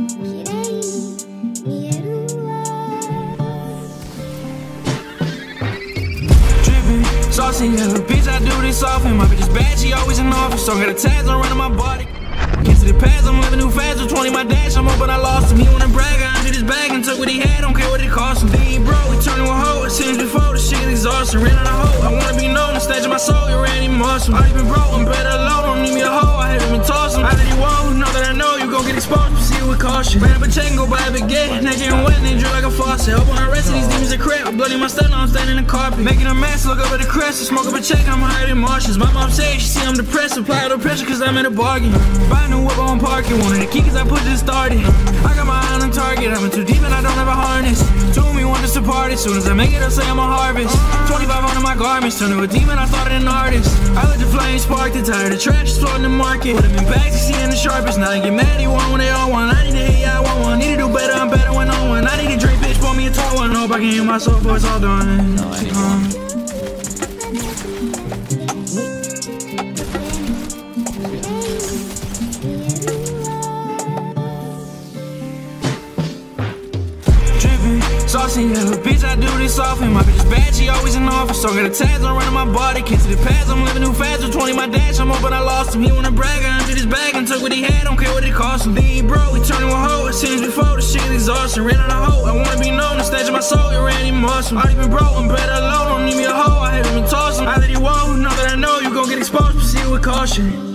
Saucy yellow, bitch, I do this often. My bitch is bad, she always in office. So I got the tags on running my body. Can't see the pads, I'm living new fast. With 20 my dash, I'm hoping I lost him. He wanna brag, I undid his bag and took what he had. Don't care what it cost him. Then he broke, he turned to a hoe. It seems before, the shit is exhausting. Ran out of hope, I wanna be known. The stage of my soul, you ran even muscle. I even broke, I'm better alone. Don't need me a hoe, I haven't been tossing. I let you won't, know that I know you gon' get exposed. Proceed with caution. Ran up a check and go buy a baguette. Naked and wet, and then drip like a faucet. Hope when I rest of these demons are crap. Bloody my stella, I'm standing in the carpet. Making a mess, look up at the crest. Smoke up a check, I'm higher than Martians. My mom said she see I'm depressed. Apply the pressure cause I'm in a bargain. Buy a new whip on parking. Wanted the key cause I pushed it started. I got my eye on target. I'm in too deep and I don't have a harness. Two of me want us to party. Soon as I make it, I'll say I'm a harvest. 25 on my garments. Turned to a demon, I started an artist. I let the flames spark the tire. The trash is flooding the market. Put them in bags, you see in the sharpest. Now I get mad, you want when they all want. I need to hit, yeah, I want one. Need to do better, I'm better when no one. I need a drink, bitch, pour me a tall one. Hope I can hear my soul voice all done. Saucy yellow, bitch, I do this often. My bitch is bad, she always in office. So I got the tags on running my body. Can't see the pads, I'm living new fast. With 20 my dash, I'm hoping I lost him. He wanna brag, I undid his bag and took what he had. Don't care what it cost him. Then he broke, he turned to a hoe. It seems before, the shit is exhausting. Ran out of hope, I wanna be known. The stage of my soul, you ran even muscle. I even broke, I'm better alone. Don't need me a hoe, I haven't been tossing. I let you won't, know that I know you gon' get exposed. Proceed with caution.